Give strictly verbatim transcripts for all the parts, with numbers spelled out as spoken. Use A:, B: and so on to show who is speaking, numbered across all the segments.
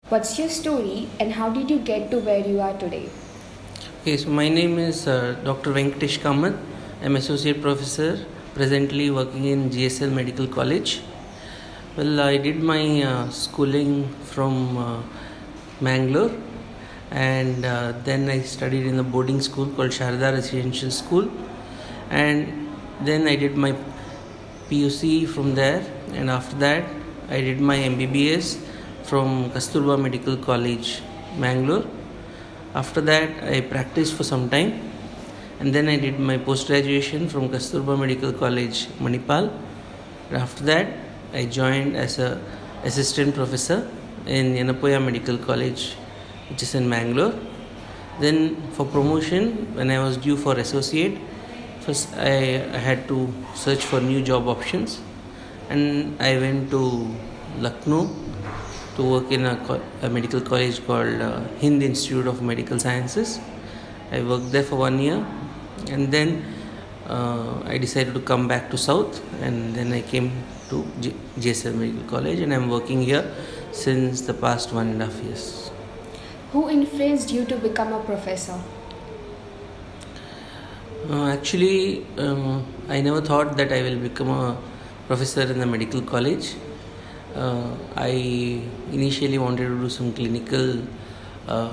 A: What's your story and how did you get to where you are today?
B: Okay, so my name is uh, Doctor Venkatesh Kamath. I'm Associate Professor, presently working in G S L Medical College. Well, I did my uh, schooling from uh, Mangalore, and uh, then I studied in a boarding school called Sharda Residential School, and then I did my P U C from there, and after that I did my M B B S from Kasturba Medical College, Mangalore. After that I practiced for some time, and then I did my post-graduation from Kasturba Medical College, Manipal. After that I joined as a assistant professor in Yenapoya Medical College, which is in Mangalore. Then for promotion, when I was due for associate, first I, I had to search for new job options, and I went to Lucknow to work in a, co- a medical college called uh, Hind Institute of Medical Sciences. I worked there for one year, and then uh, I decided to come back to South, and then I came to G- JSL Medical College, and I'm working here since the past one and a half years.
A: Who influenced you to become a professor?
B: Uh, actually, um, I never thought that I will become a professor in the medical college. Uh, I initially wanted to do some clinical uh,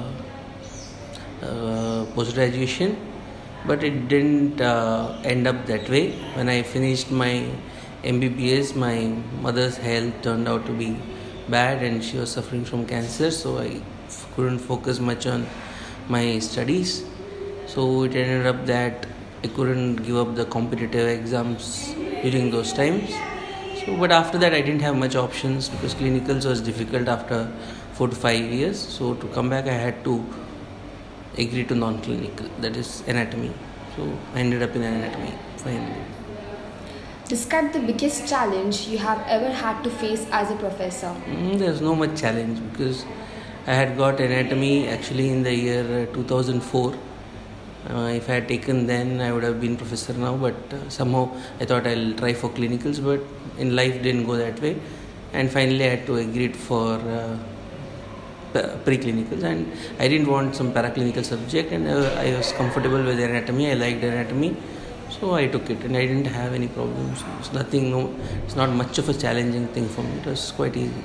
B: uh, post-graduation, but it didn't uh, end up that way. When I finished my M B B S, my mother's health turned out to be bad and she was suffering from cancer, so I f- couldn't focus much on my studies. So it ended up that I couldn't give up the competitive exams during those times. So, but after that, I didn't have much options because clinicals was difficult after four to five years. So, to come back, I had to agree to non-clinical, that is anatomy. So, I ended up in anatomy finally.
A: Describe the biggest challenge you have ever had to face as a professor.
B: Mm, there's no much challenge because I had got anatomy actually in the year uh, two thousand four. Uh, if I had taken then, I would have been professor now, but uh, somehow I thought I'll try for clinicals, but in life didn't go that way, and finally I had to agree for uh, pre-clinicals, and I didn't want some paraclinical subject, and uh, I was comfortable with anatomy. I liked anatomy, so I took it, and I didn't have any problems. It's nothing, no, it's not much of a challenging thing for me. It was quite easy.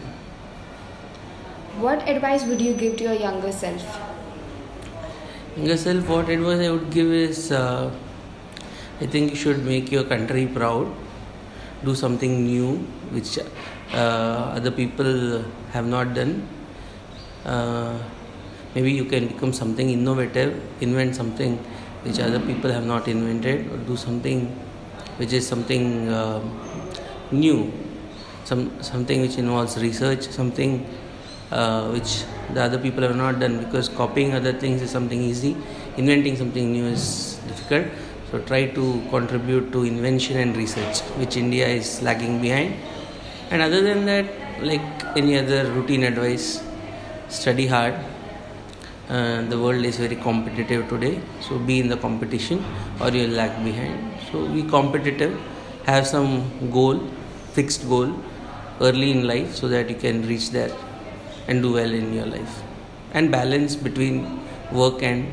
A: What advice would you give to your younger self?
B: Younger self, what advice I would give is, uh, I think you should make your country proud. Do something new which uh, other people have not done. Uh, maybe you can become something innovative, invent something which other people have not invented, or do something which is something uh, new, some something which involves research, something uh, which the other people have not done, because copying other things is something easy, inventing something new is difficult. So try to contribute to invention and research, which India is lagging behind. And other than that, like any other routine advice, study hard. Uh, the world is very competitive today, so be in the competition or you'll lag behind. So be competitive, have some goal, fixed goal early in life so that you can reach there and do well in your life. And balance between work and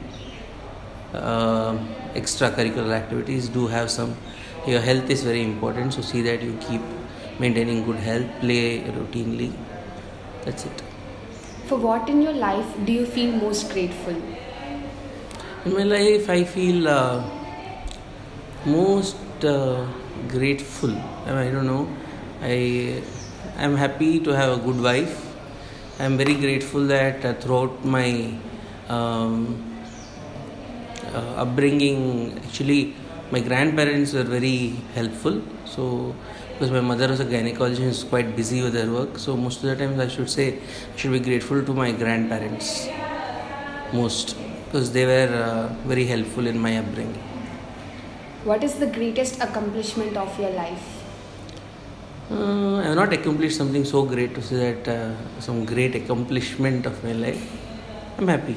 B: uh, extracurricular activities. Do have some. Your health is very important, so see that you keep maintaining good health, play routinely. That's it.
A: For what in your life do you feel most grateful?
B: In my life, I feel uh, most uh, grateful. I, mean, I don't know. I am happy to have a good wife. I am very grateful that uh, throughout my um, uh, upbringing, actually, my grandparents were very helpful. So, because my mother was a gynecologist and is quite busy with her work, so most of the times I should say I should be grateful to my grandparents most, because they were uh, very helpful in my upbringing.
A: What is the greatest accomplishment of your life?
B: Uh, I have not accomplished something so great to say that uh, some great accomplishment of my life. I'm happy.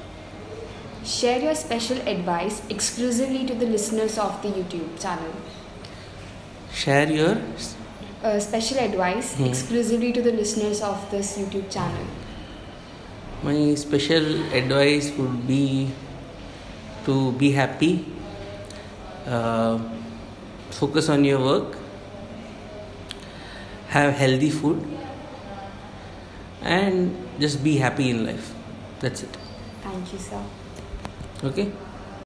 A: Share your special advice exclusively to the listeners of the YouTube channel.
B: Share your
A: Uh, special advice
B: Hmm.
A: exclusively to the listeners of this YouTube channel.
B: My special advice would be to be happy, uh, focus on your work, have healthy food, and just be happy in life. That's it.
A: Thank you, sir.
B: Okay.